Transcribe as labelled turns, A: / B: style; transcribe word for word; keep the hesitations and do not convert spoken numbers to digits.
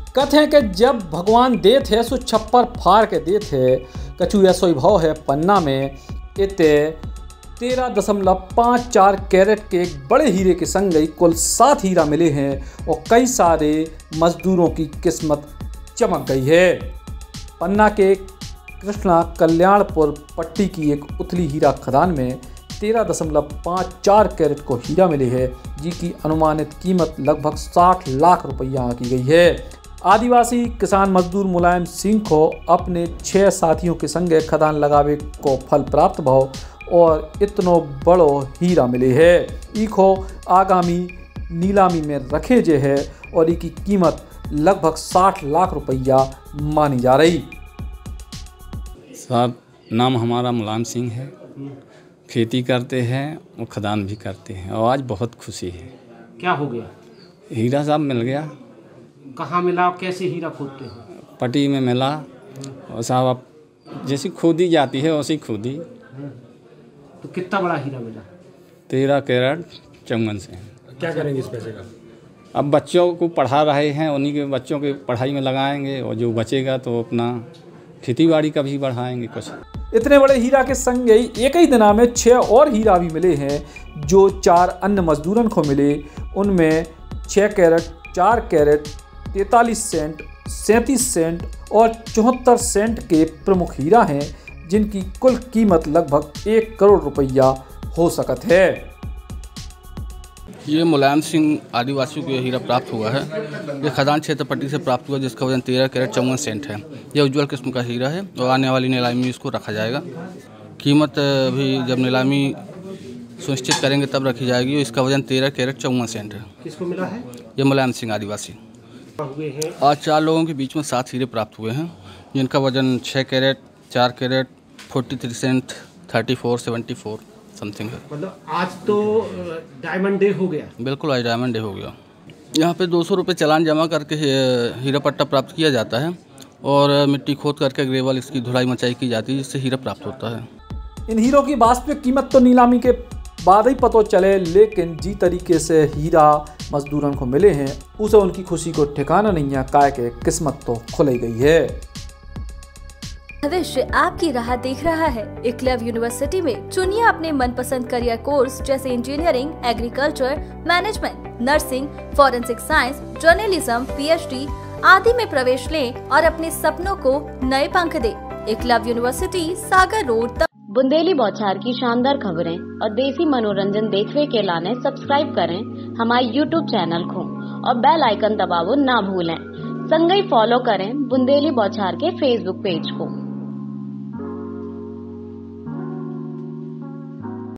A: कहते हैं कि जब भगवान दे थे सो छप्पर फाड़ के दे थे, कछु ऐसो भाव है पन्ना में। इते तेरह दशमलव पाँच चार कैरेट के एक बड़े हीरे के संग ही कुल सात हीरा मिले हैं और कई सारे मजदूरों की किस्मत चमक गई है। पन्ना के कृष्णा कल्याणपुर पट्टी की एक उथली हीरा खदान में तेरह दशमलव पाँच चार कैरेट को हीरा मिले है, जिसकी अनुमानित कीमत लगभग साठ लाख रुपया की गई है। आदिवासी किसान मजदूर मुलायम सिंह को अपने छह साथियों के संगे खदान लगावे को फल प्राप्त भाव और इतनो बड़ो हीरा मिले है। इको आगामी नीलामी में रखे जे है और इसकी कीमत लगभग साठ लाख रुपया मानी जा रही।
B: साहब नाम हमारा मुलायम सिंह है, खेती करते हैं और खदान भी करते हैं और आज बहुत खुशी है।
C: क्या हो गया?
B: हीरा साहब मिल गया।
C: कहाँ मिला? कैसे हीरा खोदते हैं?
B: पट्टी में मिला और साहब अब जैसी खोदी जाती है वैसी खोदी।
C: तो कितना बड़ा हीरा मिला?
B: तेरह कैरेट चौवन से।
D: क्या करेंगे इस पैसे का?
B: अब बच्चों को पढ़ा रहे हैं, उन्हीं के बच्चों के पढ़ाई में लगाएंगे और जो बचेगा तो अपना खेती बाड़ी का भी बढ़ाएंगे कुछ।
A: इतने बड़े हीरा के संग ही एक ही दिना में छह और हीरा भी मिले हैं जो चार अन्य मजदूरन को मिले। उनमें छः कैरेट, चार कैरेट, तैंतालीस सेंट, सैंतीस सेंट और चौहत्तर सेंट के प्रमुख हीरा हैं, जिनकी कुल कीमत लगभग एक करोड़ रुपया हो सकत है।
E: ये मुलायम सिंह आदिवासियों को हीरा प्राप्त हुआ है। ये खदान क्षेत्र पट्टी से प्राप्त हुआ, जिसका वजन तेरह कैरेट चौवन सेंट है। यह उज्ज्वल किस्म का हीरा है और आने वाली नीलामी में इसको रखा जाएगा। कीमत भी जब नीलामी सुनिश्चित करेंगे तब रखी जाएगी। इसका वजन तेरह कैरेट चौवन सेंट है।
C: किसको मिला है?
E: ये मुलायम सिंह आदिवासी
C: हुए हैं।
E: आज चार लोगों के बीच में सात हीरे प्राप्त हुए हैं, जिनका वजन छः कैरेट, चार carat, forty three cent, thirty four, seventy four something है।
C: मतलब आज तो डायमंड डे हो गया।
E: बिल्कुल, आज डायमंड डे हो गया। यहाँ पे दो सौ रुपये चालान जमा करके हीरा पट्टा प्राप्त किया जाता है और मिट्टी खोद करके ग्रेवल इसकी धुलाई मचाई की जाती है, जिससे हीरा प्राप्त होता है।
A: इन हीरों की वास्तविक कीमत तो नीलामी के बाद ही पता चले, लेकिन जी तरीके से हीरा मजदूरन को मिले हैं उसे उनकी खुशी को ठिकाना नहीं है, काय के किस्मत तो खुल गई है।
F: भविष्य आपकी राह देख रहा है। एकलव्य यूनिवर्सिटी में चुनिए अपने मनपसंद करियर कोर्स जैसे engineering, agriculture, management, nursing, forensic science, journalism, PhD आदि में प्रवेश लें और अपने सपनों को नए पंख दे। Eklavya university, Sagar road.
G: बुंदेली बौछार की शानदार खबरें और देसी मनोरंजन देखने के लाने सब्सक्राइब करें हमारे यूट्यूब चैनल को और बेल आइकन दबावो ना भूलें। संगई फॉलो करें बुंदेली बौछार के फेसबुक पेज को।